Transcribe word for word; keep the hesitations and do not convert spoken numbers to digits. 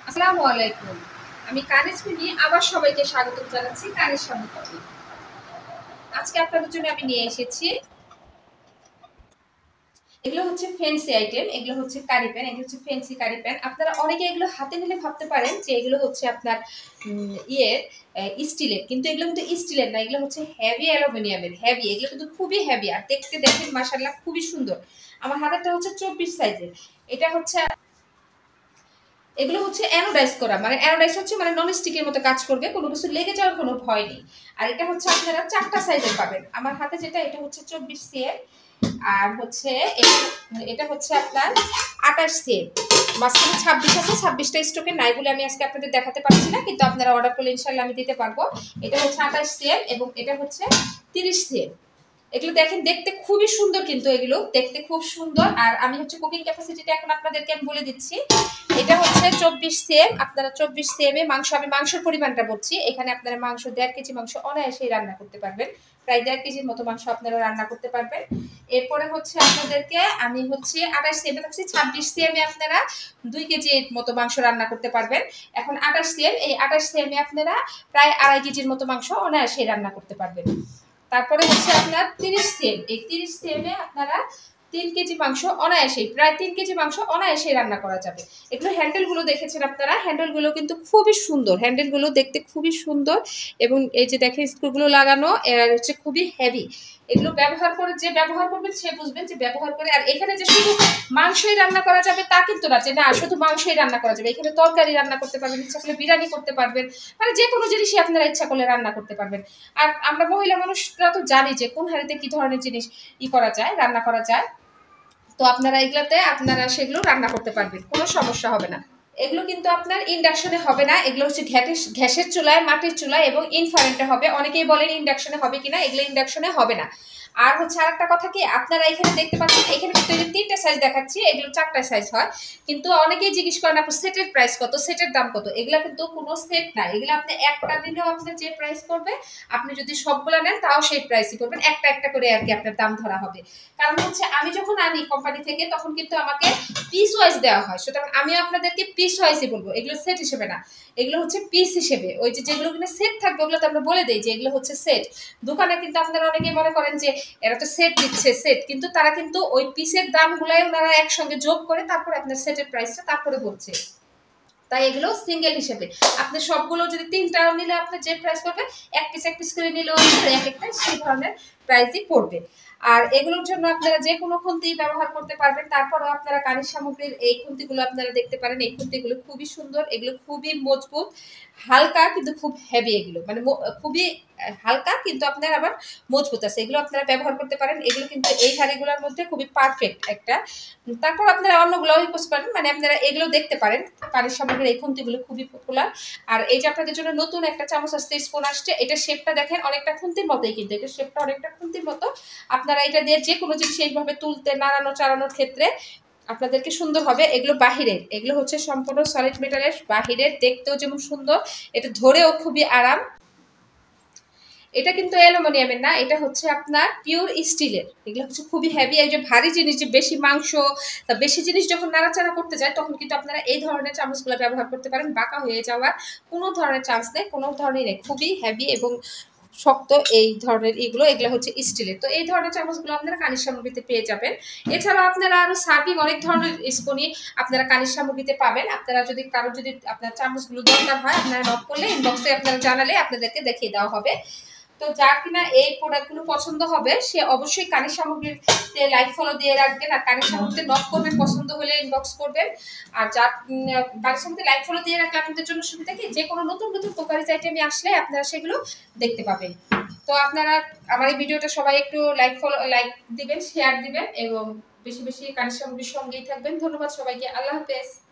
আসসালামু আলাইকুম। আমি কানিজ মিনি আবার সবাইকে স্বাগত জানাচ্ছি কানিজ সামগ্রী। আজকে আপনাদের জন্য আমি নিয়ে এসেছি এগুলো হচ্ছে ফ্যান্সি আইটেম, এগুলো হচ্ছে কারি প্যান, এগুলো হচ্ছে ফ্যান্সি কারি প্যান। আপনারা অনেকে এগুলো হাতে নিলে ভাবতে পারেন যে এগুলো হচ্ছে আপনার ইয়ে স্টিলের, কিন্তু এগুলো কিন্তু স্টিলের না, এগুলো হচ্ছে হেভি অ্যালুমিনিয়ামের। হেভি, এগুলো কিন্তু খুবই হেভি আর দেখতে দেখেন মাশাআল্লাহ খুবই সুন্দর। আমার হাতেরটা হচ্ছে চব্বিশ সাইজের। এটা হচ্ছে এগুলো হচ্ছে অ্যানোডাইজ করা, মানে অ্যানোডাইজ হচ্ছে মানে নন স্টিকের মতো কাজ করবে, কোনো কিছু লেগে যাওয়ার কোনো ভয় নেই। আর এটা হচ্ছে আপনারা চারটা সাইজের পাবেন। আমার হাতে যেটা, এটা হচ্ছে চব্বিশ সিএম, আর হচ্ছে এটা হচ্ছে আপনার আঠাশ সিএম। মাঝখানে ছাব্বিশ আছে, ছাব্বিশটা স্টকে নাই বলে আমি আজকে আপনাদের দেখাতে পারছি না, কিন্তু আপনারা অর্ডার করলে ইনশাল্লাহ আমি দিতে পারবো। এটা হচ্ছে আঠাশ সিএম এবং এটা হচ্ছে তিরিশ সিএম। এগুলো দেখেন দেখতে খুবই সুন্দর, কিন্তু এগুলো দেখতে খুব সুন্দর। আর আমি হচ্ছে কুকিং ক্যাপাসিটিটা এখন আপনাদেরকে আমি বলে দিচ্ছি। এটা হচ্ছে চব্বিশ সিএম, আপনারা চব্বিশ সিএম এ মাংস, আমি মাংসের পরিমাণটা বলছি। এখানে আপনারা মাংস দেড় কেজি মাংস অনায়াসেই রান্না করতে পারবেন, প্রায় দেড় কেজির মতো মাংস আপনারা রান্না করতে পারবেন। এরপরে হচ্ছে আপনাদেরকে আমি হচ্ছে আঠাশ সিএম এ থাকছি, ছাব্বিশ সিএম এ আপনারা দুই কেজির মতো মাংস রান্না করতে পারবেন। এখন আঠাশ সিএম, এই আঠাশ সিএম এ আপনারা প্রায় আড়াই কেজির মতো মাংস অনায়াসেই রান্না করতে পারবেন। তারপরে হচ্ছে আপনার তিরিশ সিএম, এই তিরিশ সিএম এ আপনারা তিন কেজি মাংস অনায়াসেই, প্রায় তিন কেজি মাংস অনায়াসেই রান্না করা যাবে। এগুলো হ্যান্ডেলগুলো দেখেছেন আপনারা, হ্যান্ডেলগুলো কিন্তু খুবই সুন্দর, হ্যান্ডেলগুলো দেখতে খুবই সুন্দর। এবং এই যে দেখেন স্ক্রুগুলো লাগানো, এর হচ্ছে খুবই হেভি। এগুলো ব্যবহার করে, যে ব্যবহার করবেন সে বুঝবেন যে ব্যবহার করে। আর এখানে যে শুধু মাংসই রান্না করা যাবে তা কিন্তু না, যে না শুধু মাংসই রান্না করা যাবে, এখানে তরকারি রান্না করতে পারবেন, ইচ্ছা করলে বিরিয়ানি করতে পারবেন, মানে যে কোনো জিনিসই আপনারা ইচ্ছা করলে রান্না করতে পারবেন। আর আমরা মহিলা মানুষরা তো জানি যে কোন হাঁড়িতে কি ধরনের জিনিস ই করা যায়, রান্না করা যায়। তো আপনারা এগুলাতে আপনারা সেগুলো রান্না করতে পারবেন, কোনো সমস্যা হবে না। এগুলো কিন্তু আপনার ইন্ডাকশনে হবে না, এগুলো হচ্ছে গ্যাসের চুলায়, মাটির চুলায় এবং ইনফ্রারেডে হবে। অনেকেই বলেন ইন্ডাকশনে হবে কিনা, এগুলো ইন্ডাকশনে হবে না। আর হচ্ছে আরেকটা কথা কি, আপনারা এখানে দেখতে পাচ্ছেন এখানে কিন্তু এই যে তিনটা সাইজ দেখাচ্ছি, এগুলো চারটা সাইজ হয়। কিন্তু অনেকেই জিজ্ঞেস করেন আপু সেটের প্রাইস কত, সেটের দাম কত। এগুলা কিন্তু কোনো সেট না, এগুলো আপনি একটা দিলেও আপনার যে প্রাইস করবে, আপনি যদি সবগুলা নেন তাও সেই প্রাইসই করবেন, একটা একটা করে আর কি আপনার দাম ধরা হবে। কারণ হচ্ছে আমি যখন আনি কোম্পানি থেকে তখন কিন্তু আমাকে পিস ওয়াইজ দেওয়া হয়, সুতরাং আমি আপনাদেরকে পিস ওয়াইজই বলবো, এগুলো সেট হিসেবে না, এগুলো হচ্ছে পিস হিসেবে। ওই যে যেগুলো কিনা সেট থাকবে ওগুলো তো আমরা বলে দিই যে এগুলো হচ্ছে সেট। দোকানে কিন্তু আপনারা অনেকেই মনে করেন যে এরা তো সেট দিচ্ছে সেট, কিন্তু তারা কিন্তু ওই পিসের দামগুলাই ওনারা একসঙ্গে যোগ করে তারপরে আপনার সেটের প্রাইসটা তারপরে বলছে। তাই এগুলো সিঙ্গেল হিসেবে, আপনি সবগুলো যদি তিনটা নিলে আপনার যে প্রাইস পড়বে, এক পিস এক পিস করে নিলেও এক একটা সেই ধরনের প্রাইসই পড়বে। আর এগুলোর জন্য আপনারা যে কোনো খুন্তি ব্যবহার করতে পারবেন। তারপরেও আপনারা কাঠের সামগ্রীর এই খুন্তিগুলো আপনারা দেখতে পারেন, এই খুন্তিগুলো খুবই সুন্দর, এগুলো খুবই মজবুত, হালকা কিন্তু খুব হেভি। এগুলো মানে খুবই হালকা কিন্তু আপনার আবার মজবুত আছে, এগুলো আপনারা ব্যবহার করতে পারেন। এগুলো কিন্তু এই হাঁড়িগুলোর মধ্যে খুবই পারফেক্ট একটা। তারপর আপনারা অন্যগুলোও করতে পারেন, মানে আপনারা এগুলো দেখতে পারেন। কাঠের সামগ্রীর এই খুন্তিগুলো খুবই পপুলার। আর এই যে আপনাদের জন্য নতুন একটা চামচ আসছে, স্পুন আসছে, এটা শেপটা দেখেন অনেকটা খুন্তির মতোই, কিন্তু এটা শেপটা অনেকটা খুন্তির মতো। আপনারা এটা দিয়ে যে কোনো জিনিস এইভাবে তুলতে, নাড়ানো চাড়ানোর ক্ষেত্রে আপনাদেরকে সুন্দর হবে। এগুলো বাহিরের, এগুলো হচ্ছে সম্পূর্ণ সলিড মেটালের, বাহিরের, দেখতেও যেমন সুন্দর, এটা ধরেও খুবই আরাম। এটা কিন্তু অ্যালুমিনিয়ামের না, এটা হচ্ছে আপনার পিওর স্টিলের। এগুলো হচ্ছে খুবই হেভি, এই যে ভারী জিনিস, যে বেশি মাংস বা বেশি জিনিস যখন নাড়াচাড়া করতে যায় তখন কিন্তু আপনারা এই ধরনের চামচগুলো ব্যবহার করতে পারেন, বাঁকা হয়ে যাওয়ার কোনো ধরনের চান্স নেই, কোনো ধরনের নেই। খুবই হেভি এবং শক্ত এই ধরনের এগুলো, এগুলো হচ্ছে স্টিলের। তো এই ধরনের চামচগুলো আপনারা কানির সামগ্রীতে পেয়ে যাবেন। এছাড়াও আপনারা আরো সার্ভিং অনেক ধরনের স্পুনই আপনারা কানির সামগ্রীতে পাবেন। আপনারা যদি কারো যদি আপনার চামচগুলো দরকার হয়, আপনারা নক করলে ইনবক্সে আপনারা জানালে আপনাদেরকে দেখিয়ে দেওয়া হবে। তো যার কিনা এই প্রোডাক্টগুলো পছন্দ হবে সে অবশ্যই কানির সামগ্রীতে লাইক ফলো দিয়ে রাখবেন, আর কানির সামগ্রীতে নক করবেন, পছন্দ হলে ইনবক্স করবেন। আর যার কানির সামগ্রীতে লাইক ফলো দিয়ে রাখলে আপনাদের জন্য সুবিধা কি, যে কোনো নতুন নতুন কুকারিজ আইটেমে আসলে আপনারা সেগুলো দেখতে পাবেন। তো আপনারা আমার এই ভিডিওটা সবাই একটু লাইক ফলো লাইক দিবেন, শেয়ার দিবেন এবং বেশি বেশি কানির সামগ্রীর সঙ্গেই থাকবেন। ধন্যবাদ সবাইকে, আল্লাহ হাফেজ।